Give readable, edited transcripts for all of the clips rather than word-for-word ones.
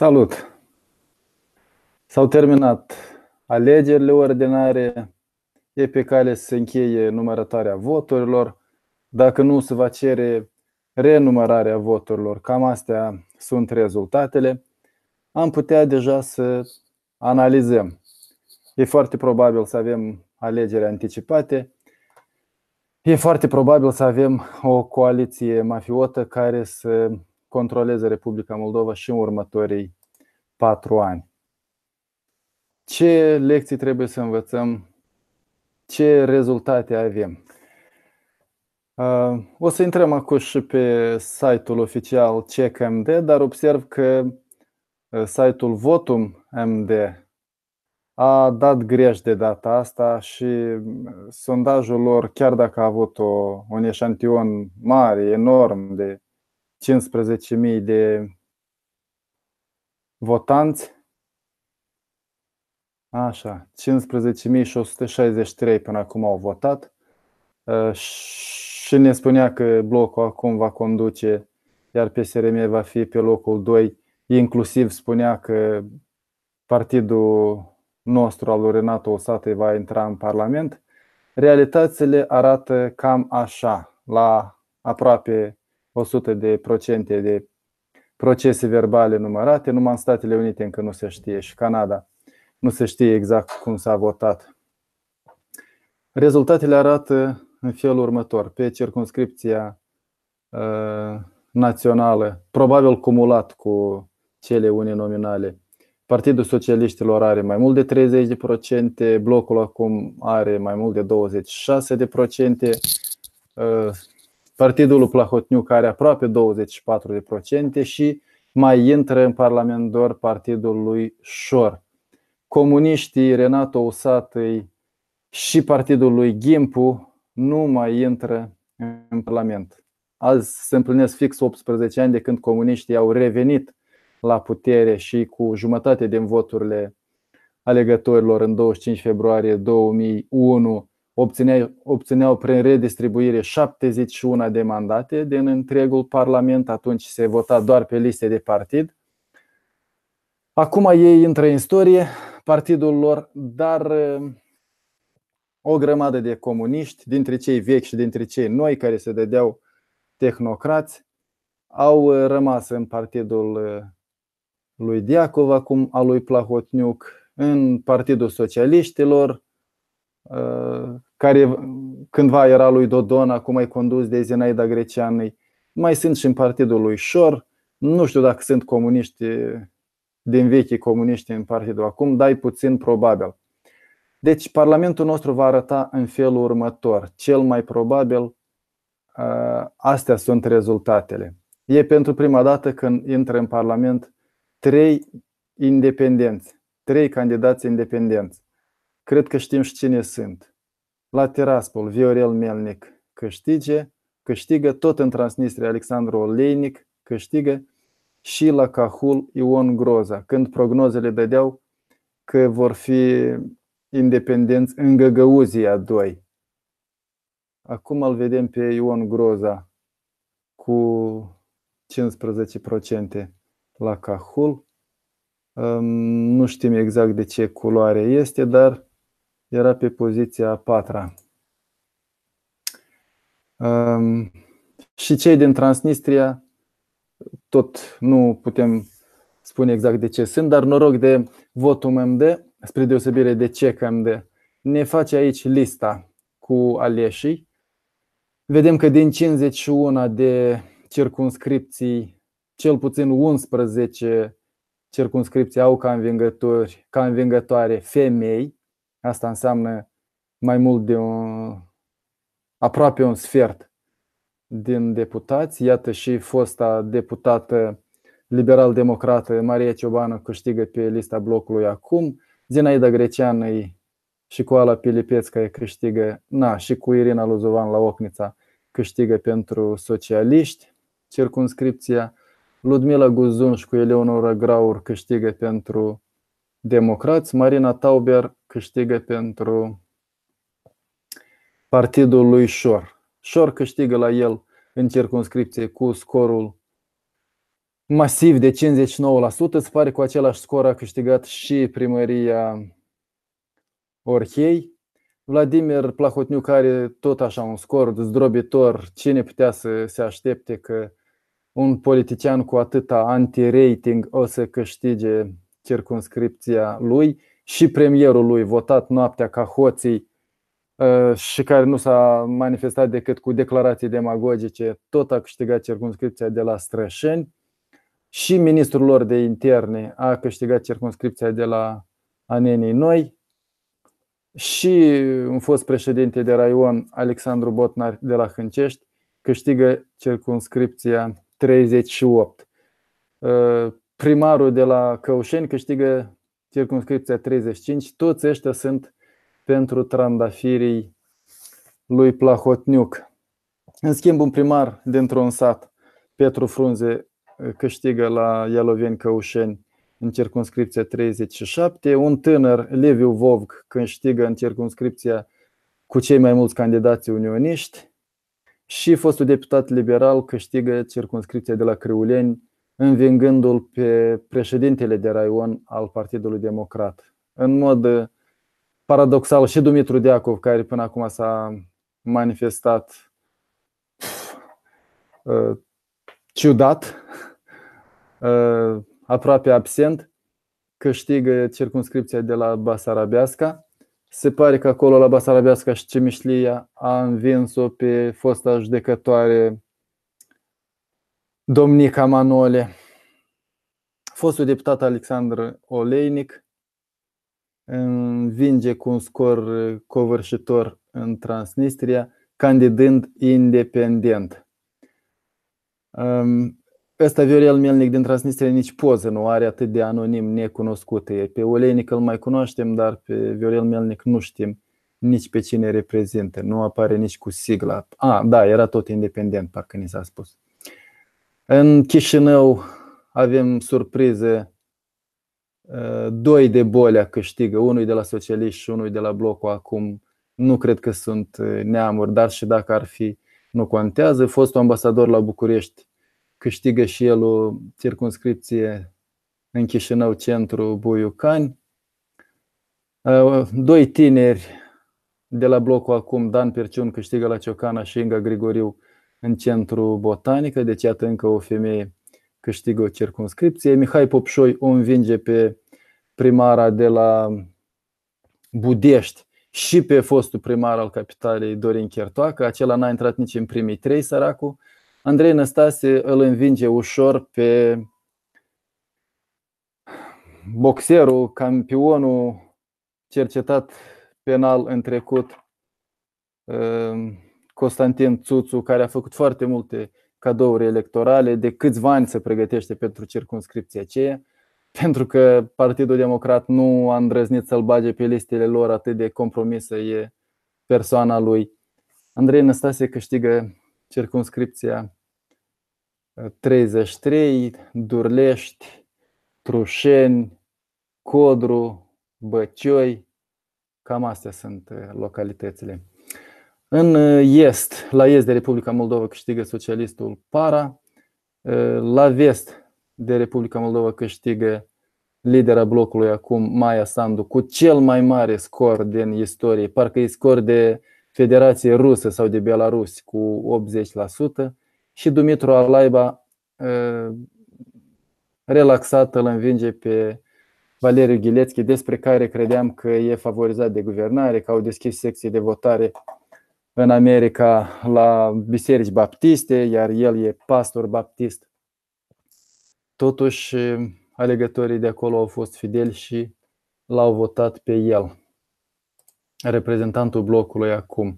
Salut! S-au terminat alegerile ordinare, e pe cale să se încheie numărătoarea voturilor. Dacă nu, se va cere renumărarea voturilor. Cam astea sunt rezultatele. Am putea deja să analizăm. E foarte probabil să avem alegeri anticipate. E foarte probabil să avem o coaliție mafiotă care să controleze Republica Moldova și în următorii 4 ani. Ce lecții trebuie să învățăm? Ce rezultate avem? O să intrăm acum și pe site-ul oficial CheckMD, dar observ că site-ul Votum.md a dat greș de data asta și sondajul lor, chiar dacă a avut un eșantion mare, enorm, de 15.000 de votanți, așa, 15.163 până acum au votat, și ne spunea că blocul acum va conduce, iar PSRM va fi pe locul 2. Inclusiv spunea că partidul nostru al lui Renato Usatăi va intra în Parlament. Realitățile arată cam așa, la aproape 100% de procese verbale numărate. Numai în Statele Unite încă nu se știe și Canada nu se știe exact cum s-a votat. Rezultatele arată în felul următor. Pe circumscripția națională, probabil cumulat cu cele uninominale, Partidul Socialiștilor are mai mult de 30%, blocul acum are mai mult de 26%, Partidul lui Plahotniuc are aproape 24% și mai intră în Parlament doar Partidul lui Șor. Comuniștii Renato Usatăi și partidul lui Ghimpu nu mai intră în Parlament. Azi se împlinesc fix 18 ani de când comuniștii au revenit la putere și cu jumătate din voturile alegătorilor în 25 februarie 2001 obțineau prin redistribuire 71 de mandate din întregul Parlament. Atunci se vota doar pe liste de partid. Acum ei intră în istorie, partidul lor, dar o grămadă de comuniști, dintre cei vechi și dintre cei noi care se dădeau tehnocrați, au rămas în partidul lui Diacov, acum al lui Plahotniuc, în Partidul Socialiștilor, care cândva era lui Dodon, acum e condus de Zinaida Greceană. Mai sunt și în partidul lui Șor. Nu știu dacă sunt comuniști din vechi comuniști în partidul acum, dar e puțin probabil. Deci Parlamentul nostru va arăta în felul următor. Cel mai probabil, astea sunt rezultatele. E pentru prima dată când intră în Parlament 3 independenți, 3 candidați independenți. Cred că știm și cine sunt. La Tiraspol, Viorel Melnic câștigă, tot în Transnistria Alexandru Oleinik câștigă și la Cahul Ion Groza, când prognozele dădeau că vor fi independenți în Găgăuzia 2. Acum îl vedem pe Ion Groza cu 15% la Cahul. Nu știm exact de ce culoare este, dar era pe poziția a 4-a. Și cei din Transnistria, tot nu putem spune exact de ce sunt, dar noroc de Votum.md, spre deosebire de CheckMD, ne face aici lista cu aleșii. Vedem că din 51 de circumscripții, cel puțin 11 circumscripții au ca învingătoare femei. Asta înseamnă mai mult de aproape un sfert din deputați. Iată și fosta deputată liberal-democrată Maria Ciobanu câștigă pe lista blocului acum. Zinaida Greceană și cu Ala Pilipețca câștigă, și cu Irina Luzovan la Ocnița câștigă pentru socialiști circumscripția. Ludmila Guzun și cu Eleonora Graur câștigă pentru democrați. Marina Tauber câștigă pentru partidul lui Șor. Șor câștigă la el în circumscripție cu scorul masiv de 59%. Se pare cu același scor a câștigat și primăria Orhei. Vladimir Plahotniuc are tot așa un scor zdrobitor. Cine putea să se aștepte că un politician cu atâta anti-rating o să câștige circumscripția lui? Și premierul lui, votat noaptea ca hoții și care nu s-a manifestat decât cu declarații demagogice, tot a câștigat circumscripția de la Strășeni. Și ministrul lor de interne a câștigat circumscripția de la Anenii Noi. Și un fost președinte de raion, Alexandru Botnar de la Hâncești, câștigă circumscripția 38. Primarul de la Căușeni câștigă circumscripția 35. Toți ăștia sunt pentru trandafirii lui Plahotniuc. În schimb, un primar dintr-un sat, Petru Frunze, câștigă la Ialoveni Căușeni în circumscripția 37. Un tânăr, Liviu Vovg, câștigă în circumscripția cu cei mai mulți candidați unioniști. Și fostul deputat liberal câștigă circumscripția de la Criuleni, învingându-l pe președintele de raion al Partidului Democrat. În mod paradoxal, și Dumitru Deacov, care până acum s-a manifestat ciudat, aproape absent, câștigă circumscripția de la Basarabeasca. Se pare că acolo la Basarabeasca și Cimișlia a învins-o pe fosta judecătoare Domnica Manole. Fostul deputat Alexandru Oleinic învinge cu un scor covârșitor în Transnistria, candidând independent. Ăsta Viorel Melnic din Transnistria nici poză nu are, atât de anonim, necunoscut e. Pe Oleinic îl mai cunoaștem, dar pe Viorel Melnic nu știm nici pe cine reprezintă. Nu apare nici cu sigla. Da, era tot independent, parcă ni s-a spus. În Chișinău avem surprize. Doi de Bolea câștigă, unul de la socialiști și unul de la Blocul Acum. Nu cred că sunt neamuri, dar și dacă ar fi, nu contează. Fostul ambasador la București câștigă și el o circumscripție în Chișinău, centru Buiucani. Doi tineri de la Blocul Acum, Dan Perciun câștigă la Ciocana și Inga Grigoriu în centru Botanică, deci iată încă o femeie câștigă o circumscripție. Mihai Popșoi o învinge pe primara de la Budești și pe fostul primar al capitalei Dorin Chertoacă. Acela n-a intrat nici în primii trei, săracul. Andrei Năstase îl învinge ușor pe boxerul, campionul cercetat penal în trecut, Constantin Țuțu, care a făcut foarte multe cadouri electorale, de câțiva ani se pregătește pentru circumscripția aceea, pentru că Partidul Democrat nu a îndrăznit să-l bage pe listele lor, atât de compromisă e persoana lui. Andrei Năstase câștigă circumscripția 33, Durlești, Trușeni, Codru, Băcioi, cam astea sunt localitățile. În est, la est de Republica Moldova câștigă socialistul Para, la vest de Republica Moldova câștigă lidera blocului acum, Maia Sandu, cu cel mai mare scor din istorie, parcă e scor de Federație Rusă sau de Belarus, cu 80%, și Dumitru Alaiba, relaxat, îl învinge pe Valeriu Ghilețchi, despre care credeam că e favorizat de guvernare, că au deschis secții de votare în America la biserici baptiste, iar el e pastor baptist. Totuși, alegătorii de acolo au fost fideli și l-au votat pe el, reprezentantul blocului acum.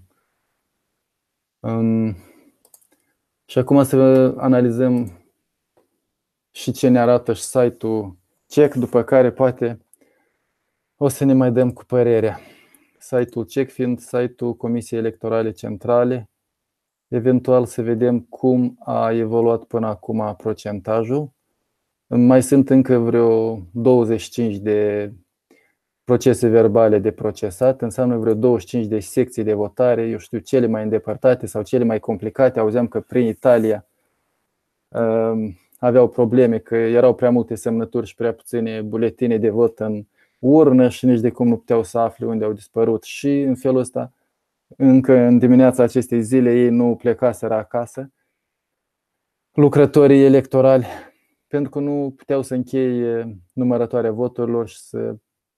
Și acum să analizăm și ce ne arată și site-ul CEC, după care poate o să ne mai dăm cu părerea. Site-ul CEC fiind site-ul Comisiei Electorale Centrale, eventual să vedem cum a evoluat până acum procentajul. Mai sunt încă vreo 25 de procese verbale de procesat, înseamnă vreo 25 de secții de votare, eu știu, cele mai îndepărtate sau cele mai complicate. Auzeam că prin Italia aveau probleme că erau prea multe semnături și prea puține buletine de vot în urnă și nici de cum nu puteau să afle unde au dispărut. Și în felul ăsta, încă în dimineața acestei zile, ei nu plecaseră acasă, lucrătorii electorali, pentru că nu puteau să încheie numărătoarea voturilor și să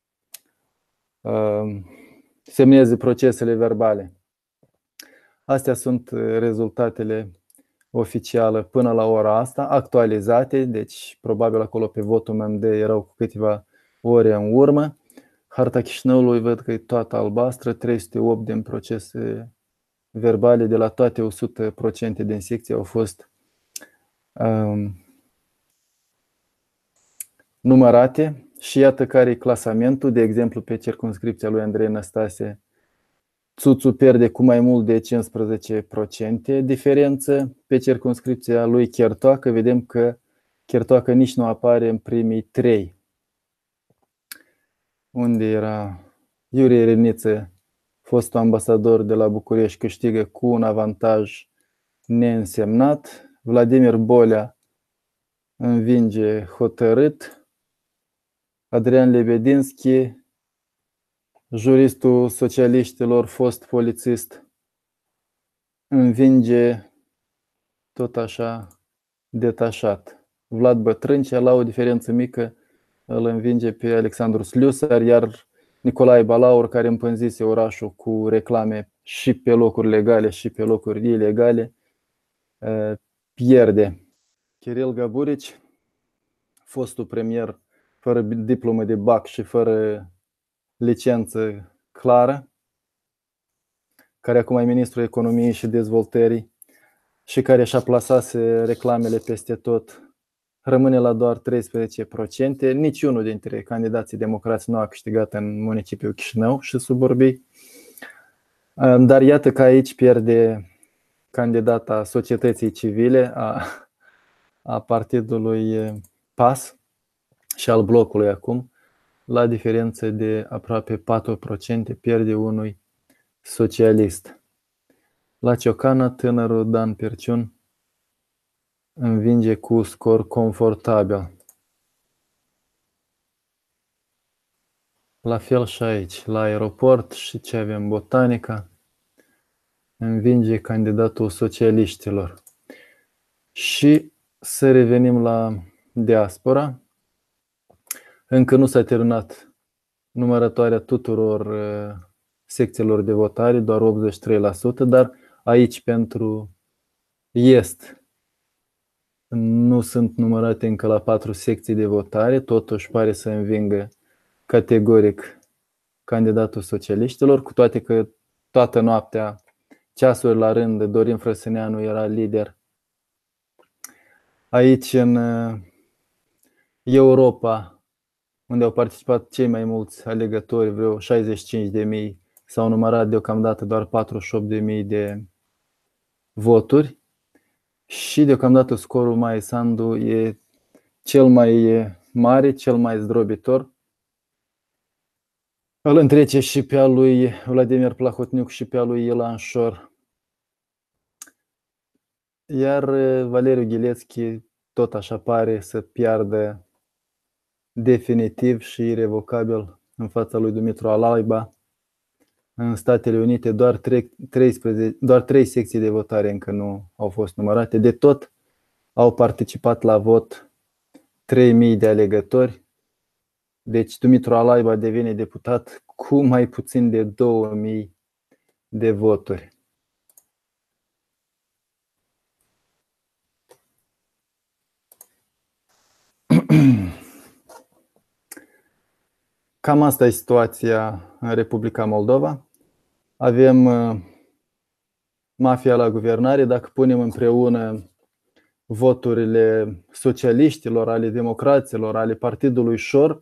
semneze procesele verbale. Astea sunt rezultatele oficiale până la ora asta, actualizate, deci probabil acolo pe votul MMD erau cu câteva ore în urmă. Harta Chișinăului văd că e toată albastră, 308 din procese verbale de la toate 100% din secții au fost numărate și iată care e clasamentul. De exemplu, pe circumscripția lui Andrei Năstase, Țuțu pierde cu mai mult de 15% diferență. Pe circumscripția lui Chertoacă vedem că Chertoacă nici nu apare în primii 3. Unde era Iurie Reniță, fostul ambasador de la București, câștigă cu un avantaj neînsemnat. Vladimir Bolea învinge hotărât. Adrian Lebedinski, juristul socialiștilor, fost polițist, învinge tot așa detașat. Vlad Bătrâncea, la o diferență mică, îl învinge pe Alexandru Sliusar, iar Nicolae Balaur, care împânzise orașul cu reclame și pe locuri legale și pe locuri ilegale, pierde. Kiril Gaburici, fostul premier fără diplomă de BAC și fără licență clară, care acum e ministrul economiei și dezvoltării și care și-a plasat reclamele peste tot, rămâne la doar 13%. Niciunul dintre candidații democrați nu a câștigat în municipiul Chișinău și suburbii. Dar iată că aici pierde candidata societății civile, a partidului PAS și al blocului acum, la diferență de aproape 4%, pierde unui socialist. La Ciocana, tânărul Dan Perciun învinge cu scor confortabil. La fel și aici, la aeroport și ce avem, Botanica, învinge candidatul socialiștilor. Și să revenim la diaspora. Încă nu s-a terminat numărătoarea tuturor secțiilor de votare, doar 83%, dar aici pentru est nu sunt numărate încă la 4 secții de votare, totuși pare să învingă categoric candidatul socialiștilor, cu toate că toată noaptea, ceasuri la rând, Dorin Frăsâneanu era lider. Aici în Europa, unde au participat cei mai mulți alegători, vreo 65.000, s-au numărat deocamdată doar 48.000 de voturi și deocamdată scorul Maia Sandu e cel mai mare, cel mai zdrobitor. Îl întrece și pe al lui Vladimir Plahotniuc și pe al lui Ilan Șor. Iar Valeriu Ghilețchi tot așa pare să piardă definitiv și irrevocabil în fața lui Dumitru Alaiba. În Statele Unite doar 3 secții de votare încă nu au fost numărate. De tot au participat la vot 3.000 de alegători. Deci Dumitru Alaiba devine deputat cu mai puțin de 2.000 de voturi. Cam asta e situația în Republica Moldova. Avem mafia la guvernare. Dacă punem împreună voturile socialiștilor, ale democraților, ale partidului Șor,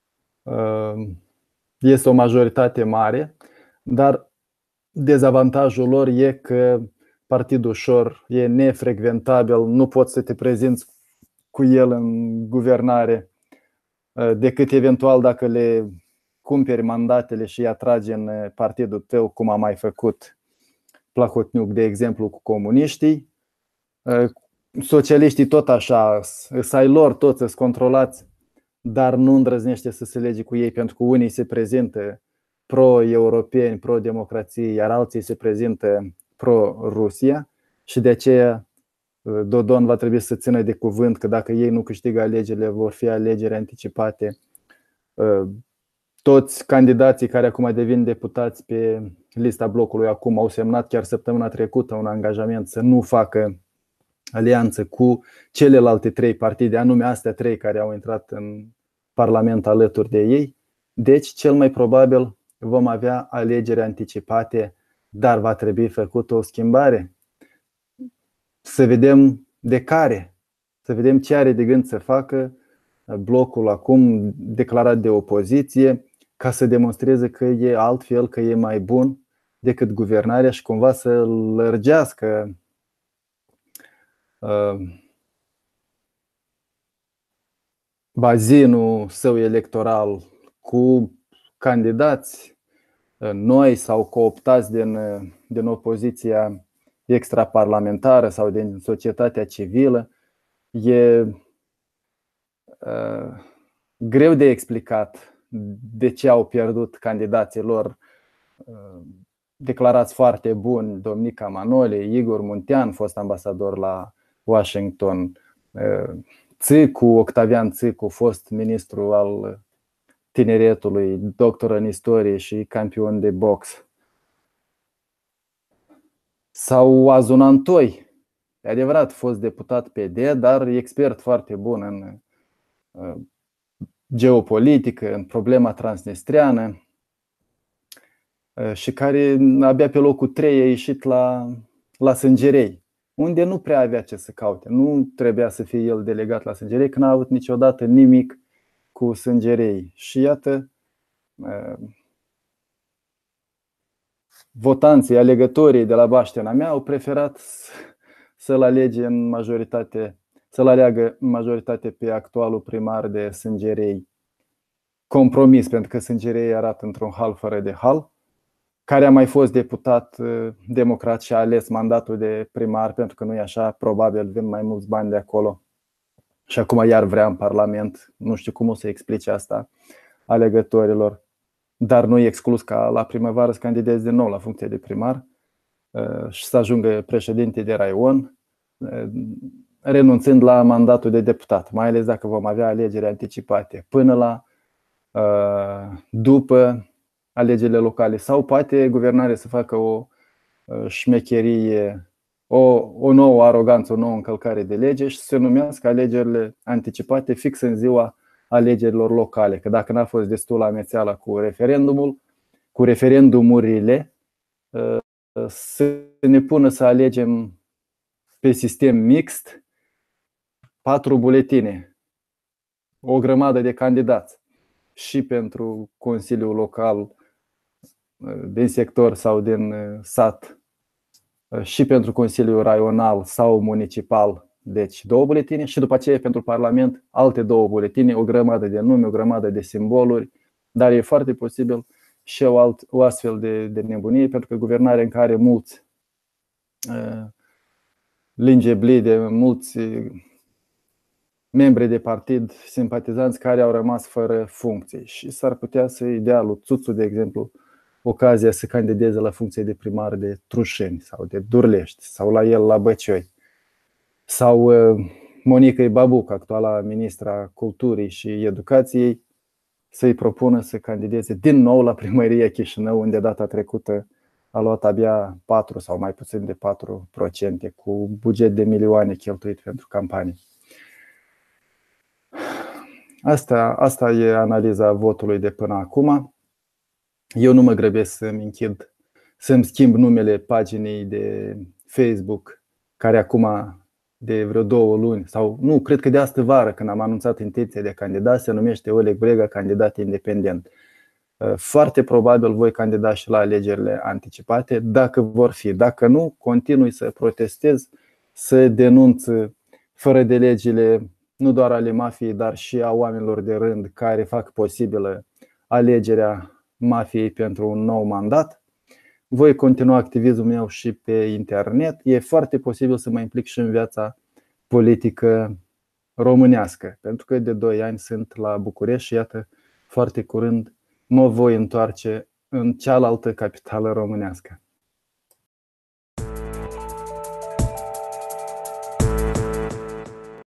este o majoritate mare, dar dezavantajul lor e că partidul Șor e nefrecventabil, nu poți să te prezinți cu el în guvernare decât eventual dacă le cumperi mandatele și îi atragi în partidul tău, cum a mai făcut Plahotniuc, de exemplu, cu comuniștii. socialiștii tot așa, să ai lor toți, să-s controlați, dar nu îndrăznește să se lege cu ei, pentru că unii se prezintă pro-europeni, pro-democrație, iar alții se prezintă pro-Rusia și de aceea Dodon va trebui să țină de cuvânt că dacă ei nu câștigă alegerile, vor fi alegeri anticipate. Toți candidații care acum devin deputați pe lista blocului acum au semnat chiar săptămâna trecută un angajament să nu facă alianță cu celelalte 3 partide, anume astea 3 care au intrat în Parlament alături de ei. Deci, cel mai probabil vom avea alegeri anticipate, dar va trebui făcută o schimbare. Să vedem de care, să vedem ce are de gând să facă blocul acum declarat de opoziție, ca să demonstreze că e altfel, că e mai bun decât guvernarea și cumva să lărgească bazinul său electoral cu candidați noi sau cooptați din opoziția extraparlamentară sau din societatea civilă. E greu de explicat de ce au pierdut candidații lor declarați foarte buni, Domnica Manole, Igor Muntean, fost ambasador la Washington, Țicu, Octavian Țicu, fost ministru al tineretului, doctor în istorie și campion de box. Sau Azun Antoi, e adevărat, fost deputat PD, dar expert foarte bun în geopolitică, în problema transnistreană și care abia pe locul 3 a ieșit la Sângerei, unde nu prea avea ce să caute. Nu trebuia să fie el delegat la Sângerei, că n-a avut niciodată nimic cu Sângerei. Și iată, votanții, alegătorii de la Baștena mea au preferat să-l alege în majoritate, să-l aleagă în majoritate pe actualul primar de Sângerei. Compromis, pentru că Sângerei arată într-un hal fără de hal, care a mai fost deputat democrat și a ales mandatul de primar, pentru că nu e așa, probabil vin mai mulți bani de acolo. Și acum iar vrea în Parlament. Nu știu cum o să explice asta alegătorilor, dar nu e exclus ca la primăvară să candideze din nou la funcție de primar și să ajungă președinte de raion, renunțând la mandatul de deputat, mai ales dacă vom avea alegeri anticipate până la după alegerile locale. Sau poate guvernarea să facă o șmecherie, o nouă aroganță, o nouă încălcare de lege și să se numească alegerile anticipate fix în ziua alegerilor locale. Că dacă n-a fost destul amețeala cu referendumurile, să ne pună să alegem pe sistem mixt 4 buletine, o grămadă de candidați și pentru Consiliul Local din sector sau din sat și pentru Consiliul Raional sau Municipal, deci 2 buletine, și după aceea pentru Parlament alte 2 buletine, o grămadă de nume, o grămadă de simboluri. Dar e foarte posibil și o astfel de nebunie, pentru că guvernarea în care mulți lingeblide, mulți membri de partid, simpatizanți care au rămas fără funcții și s-ar putea să-i dea lui Țuțu, de exemplu, ocazia să candideze la funcție de primar de Trușeni sau de Durlești sau la el la Băcioi. Sau Monica Babuc, actuala ministra Culturii și Educației, să-i propună să candideze din nou la primăria Chișinău, unde data trecută a luat abia 4 sau mai puțin de 4%, cu buget de milioane cheltuit pentru campanie. Asta e analiza votului de până acum. Eu nu mă grăbesc să-mi schimb numele paginii de Facebook, care acum de vreo 2 luni, sau nu, cred că de astă vară, când am anunțat intenția de candidat, se numește Oleg Brega, candidat independent. Foarte probabil voi candida și la alegerile anticipate, dacă vor fi. Dacă nu, continui să protestez, să denunț fără de legile nu doar ale mafiei, dar și a oamenilor de rând care fac posibilă alegerea mafiei pentru un nou mandat. Voi continua activismul meu și pe internet. E foarte posibil să mă implic și în viața politică românească. Pentru că de 2 ani sunt la București și iată, foarte curând mă voi întoarce în cealaltă capitală românească.